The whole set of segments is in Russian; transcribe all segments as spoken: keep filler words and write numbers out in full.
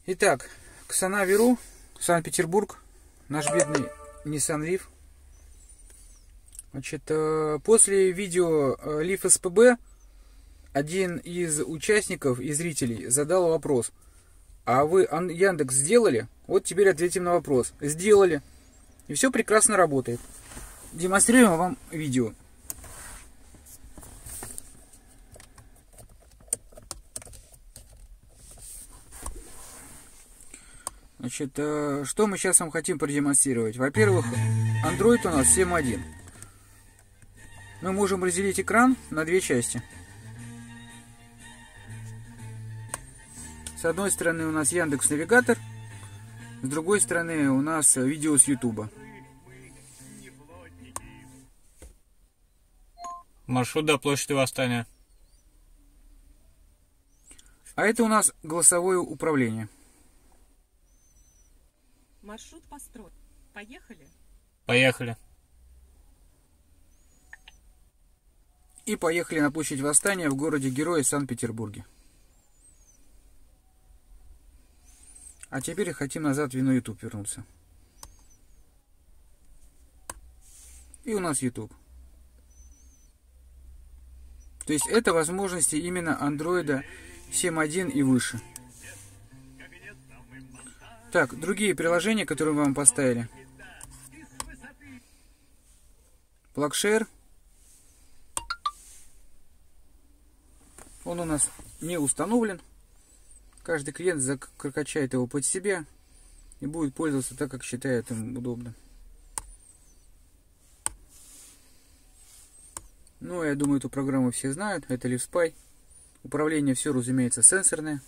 Итак, Ксана-Веру, Санкт-Петербург, наш бедный Nissan Leaf. Значит, после видео Leaf эс пэ бэ один из участников и зрителей задал вопрос: а вы Яндекс сделали? Вот теперь ответим на вопрос. Сделали. И все прекрасно работает. Демонстрируем вам видео. Значит, что мы сейчас вам хотим продемонстрировать? Во-первых, Android у нас семь один. Мы можем разделить экран на две части. С одной стороны у нас Яндекс.Навигатор, с другой стороны у нас видео с Ютуба. Маршрут до площади Восстания. А это у нас голосовое управление. Маршрут построен. Поехали? Поехали. И поехали на площадь Восстания в городе-герое Санкт-Петербурге. А теперь хотим назад в вино YouTube вернуться. И у нас YouTube. То есть это возможности именно Android семь один и выше. Так, другие приложения, которые мы вам поставили. PlugShare. Он у нас не установлен. Каждый клиент закачает его под себя и будет пользоваться так, как считает им удобно. Ну, я думаю, эту программу все знают. Это LeafSpy. Управление все, разумеется, сенсорное.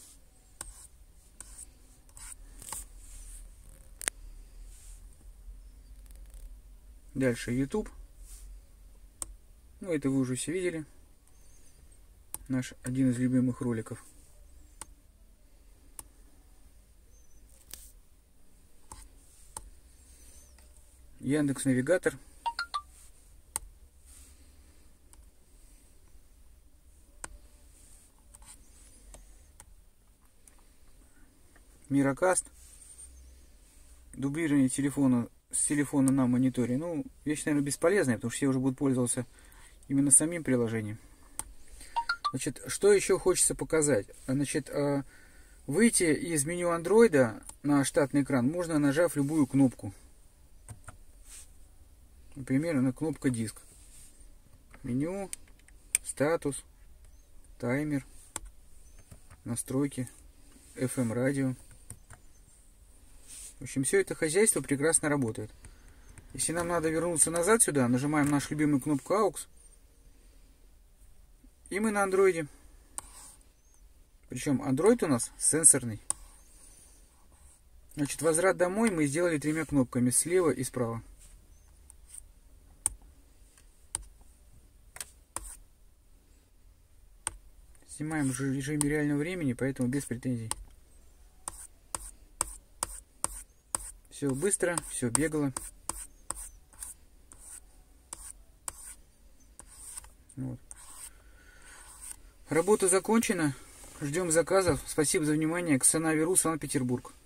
Дальше YouTube. Ну, это вы уже все видели. Наш один из любимых роликов. Яндекс.Навигатор. Мирокаст. Дублирование телефона с телефона на мониторе. Ну, вещь, наверное, бесполезная, потому что все уже будут пользоваться именно самим приложением. Значит, что еще хочется показать? Значит, выйти из меню Android на штатный экран можно, нажав любую кнопку. Например, на кнопка диск. Меню, статус, таймер, настройки, эф эм радио. В общем, все это хозяйство прекрасно работает. Если нам надо вернуться назад сюда, нажимаем нашу любимую кнопку эй ю экс. И мы на андроиде. Причем Android у нас сенсорный. Значит, возврат домой мы сделали тремя кнопками, слева и справа. Снимаем в режиме реального времени, поэтому без претензий. Все быстро, все бегло. Вот. Работа закончена. Ждем заказов. Спасибо за внимание. Ксана-Веру, Санкт-Петербург.